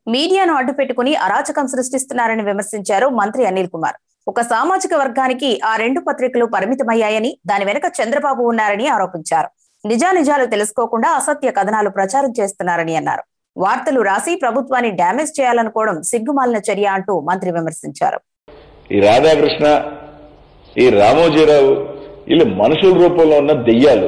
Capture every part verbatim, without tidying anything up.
మీడియాను అడ్డుపెట్టుకుని అరాచకం సృష్టిస్తున్నారని విమర్శించారు మంత్రి అనిల్ కుమార్. ఒక సామాజిక వర్గానికి ఆ రెండు పత్రికలు పరిమితమయ్యాయని, దాని వెనుక చంద్రబాబు ఉన్నారని ఆరోపించారు. నిజానిజాలు తెలుసుకోకుండా అసత్య కథనాలు ప్రచారం చేస్తున్నారని అన్నారు. వార్తలు రాసి ప్రభుత్వాన్ని డ్యామేజ్ చేయాలనుకోవడం సిగ్గుమాలిన చర్య అంటూ మంత్రి విమర్శించారు. ఈ రాధాకృష్ణ, ఈ రామోజీరావు వీళ్ళు మనుషుల రూపంలో ఉన్న దెయ్యాలు.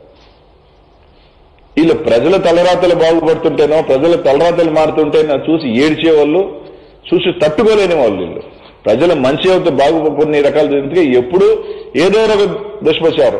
వీళ్ళు ప్రజల తలరాతలు బాగుపడుతుంటేనో, ప్రజల తలరాతలు మారుతుంటేనో చూసి ఏడ్చే వాళ్ళు, చూసి తట్టుకోలేని వాళ్ళు. వీళ్ళు ప్రజల మంచి అవుతూ బాగు కొన్ని రకాల జరిగితే ఎప్పుడు ఏదో ఒక దుష్ప్రచారం.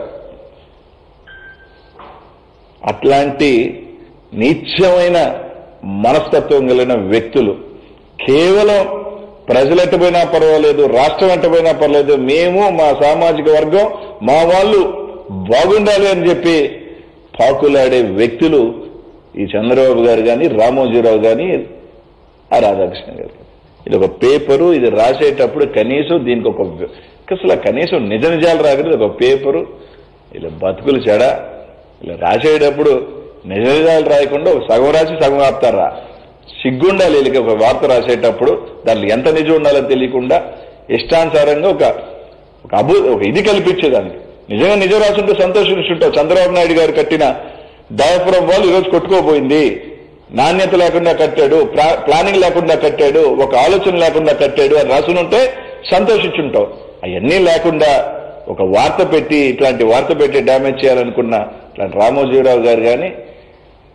అట్లాంటి నీచమైన మనస్తత్వం కలిగిన వ్యక్తులు కేవలం ప్రజలు ఎట్టపోయినా పర్వాలేదు, రాష్ట్రం ఎట్టపోయినా పర్వాలేదు, మేము మా సామాజిక వర్గం మా వాళ్ళు బాగుండాలి అని చెప్పి పాకులాడే వ్యక్తులు ఈ చంద్రబాబు గారు కానీ, రామోజీరావు కానీ, ఆ రాధాకృష్ణ గారు. ఇది ఒక పేపరు, ఇది రాసేటప్పుడు కనీసం దీనికి ఒక అసలు కనీసం నిజ నిజాలు రాకలేదు. ఒక పేపరు ఇలా బతుకులు చెడ ఇలా రాసేటప్పుడు నిజ నిజాలు రాయకుండా ఒక సగం రాసి సగం ఆపుతారా? సిగ్గుండాలి వీళ్ళకి. ఒక వార్త రాసేటప్పుడు దాంట్లో ఎంత నిజం ఉండాలని తెలియకుండా ఇష్టానుసారంగా ఒక ఒక అభూ ఒక ఇది కల్పించేదానికి. నిజంగా నిజం రాసుంటే సంతోషిస్తుంటావు. చంద్రబాబు నాయుడు గారు కట్టిన డయాఫ్రమ్ వాళ్ళు ఈరోజు కొట్టుకోపోయింది, నాణ్యత లేకుండా కట్టాడు, ప్లానింగ్ లేకుండా కట్టాడు, ఒక ఆలోచన లేకుండా కట్టాడు అని రాసునుంటే సంతోషించుంటావు. అవన్నీ లేకుండా ఒక వార్త పెట్టి ఇట్లాంటి వార్త పెట్టి డ్యామేజ్ చేయాలనుకున్న ఇట్లాంటి రామోజీరావు గారు కానీ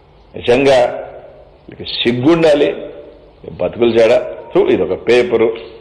నిజంగా సిగ్గుండాలి. బతుకులు చేడ. ఇది ఒక పేపరు,